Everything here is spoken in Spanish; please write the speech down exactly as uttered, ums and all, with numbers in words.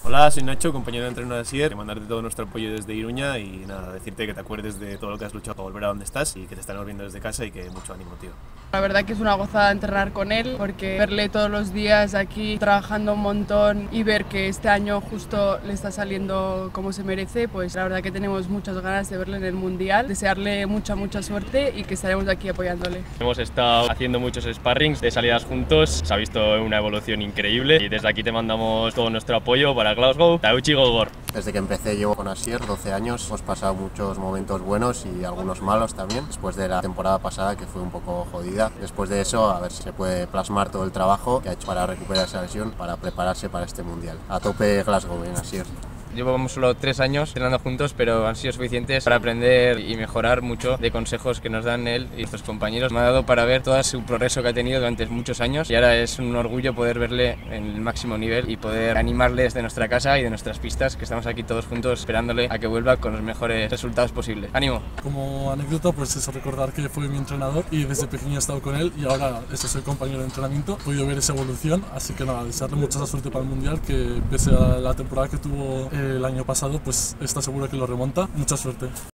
Hola, soy Nacho, compañero de entreno de Asier. Mandarte todo nuestro apoyo desde Iruña y nada, decirte que te acuerdes de todo lo que has luchado para volver a donde estás y que te estamos viendo desde casa y que mucho ánimo, tío. La verdad que es una gozada entrenar con él, porque verle todos los días aquí trabajando un montón y ver que este año justo le está saliendo como se merece, pues la verdad que tenemos muchas ganas de verle en el Mundial, desearle mucha mucha suerte y que estaremos aquí apoyándole. Hemos estado haciendo muchos sparrings de salidas juntos, se ha visto una evolución increíble y desde aquí te mandamos todo nuestro apoyo para Glasgow. Tauchi Gogor. Desde que empecé llevo con Asier doce años, hemos pasado muchos momentos buenos y algunos malos también, después de la temporada pasada que fue un poco jodida. Después de eso, a ver si se puede plasmar todo el trabajo que ha hecho para recuperar esa lesión, para prepararse para este Mundial. A tope Glasgow en Asier. Llevamos solo tres años entrenando juntos, pero han sido suficientes para aprender y mejorar mucho de consejos que nos dan él y nuestros compañeros. Me ha dado para ver todo su progreso que ha tenido durante muchos años y ahora es un orgullo poder verle en el máximo nivel y poder animarle desde nuestra casa y de nuestras pistas, que estamos aquí todos juntos esperándole a que vuelva con los mejores resultados posibles. ¡Ánimo! Como anécdota, pues eso, recordar que fue mi entrenador y desde pequeño he estado con él y ahora eso, soy compañero de entrenamiento. He podido ver esa evolución, así que nada, desearle mucha suerte para el Mundial, que pese a la temporada que tuvo el año pasado, pues está seguro que lo remonta. Mucha suerte.